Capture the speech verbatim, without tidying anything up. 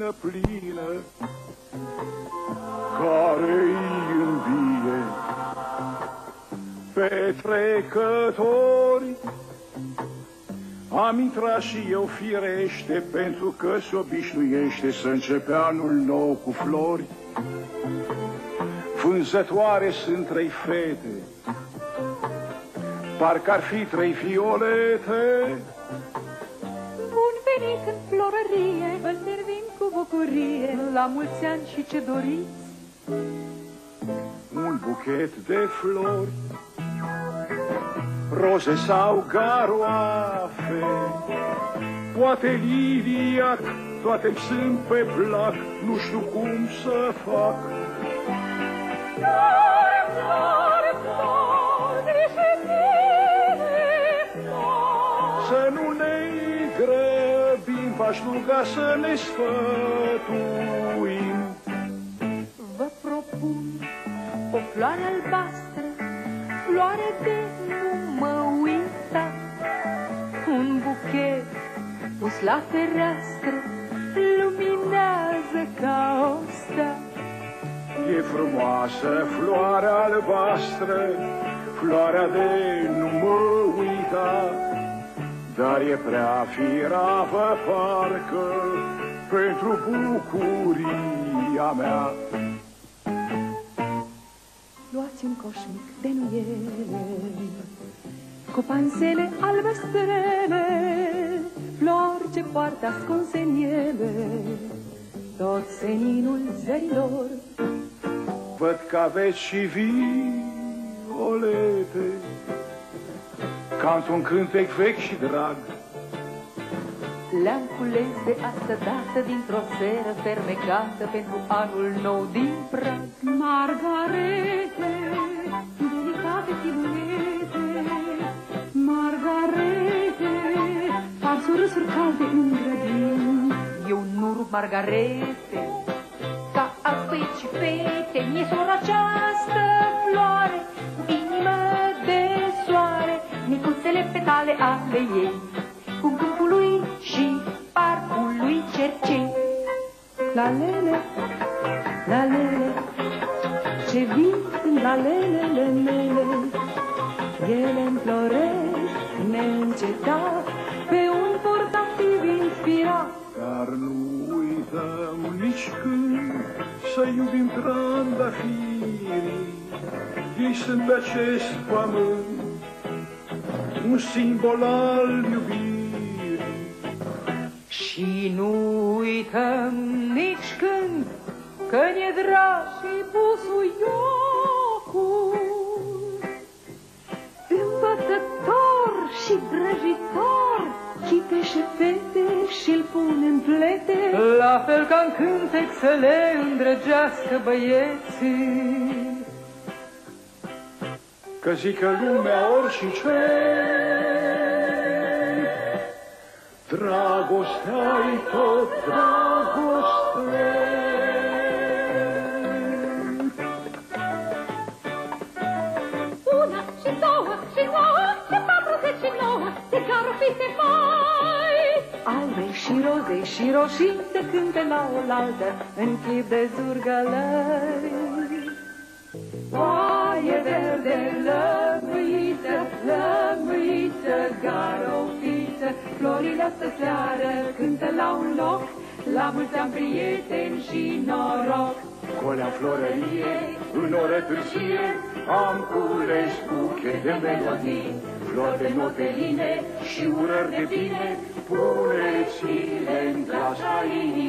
lumină plină, care-i învie pe trecători. Am intrat și eu firește, pentru că se obișnuiește să începe anul nou cu flori. Vânzătoare sunt trei fete, parcă ar fi trei violete. Bun venit în florărie, vă servim cu bucurie, la mulți ani și ce doriți. Un buchet de flori, roze sau garoafe, poate liliac, toate-mi sunt pe plac, nu știu cum să fac. Flori, flori, flori și mine flori. Să nu ne grăbim, v-aș ruga să ne sfătuim. Vă propun o floare albastră, floare de nu mă uita, un buchet pus la fereastră, luminează ca o stea. E frumoasă floarea albastră, floarea de nu mă uita, dar e prea firavă parcă pentru bucuria mea. Luați un coș mic de nuiele, cu pansele albăstrele, flori ce poartă ascunse în ele, tot seninul zărilor. Văd că aveți și violete, ca într-un cântec vechi și drag. Le-am cules de asta dată dintr-o seră fermecată pentru anul nou din prag. Margarete, delicate siluete, margarete, par surâsuri calde în grădini. Eu nu rup margarete, ca alții și fete, mi-e sora această floare, cu inimă de soare, micuțele petale ale ei, cu câmpul lui și parcul lui cercei. La lele, la lele, ce vin în la lelele mele, ele înfloresc neîncetat, pe un portativ inspirat. Dar nu uităm nici când să iubim trandafirii, ei sunt pe acest pământ un simbol al iubirii. Și nu uităm nici când că ne drag și busuiocul, împătător și vrăjitor, chipește fete și-l pune în plete, la fel ca în cântec să le îndrăgească băieții. Că zică lumea orice, dragostea-i tot dragoste. Una și două și nouă și patruzeci și nouă de garofite mai, albe și roze și roșii se cântă la oaltă în chip de zurgălări. Oaie verde lămâită, lămâită, garofită, florile astă seară cântă la un loc, la mulți ani prieteni și noroc. Colea florărie, în oră târzie, am cules buchet de melodii, flori de note line și urări de bine, puneți-le în clasa inimii.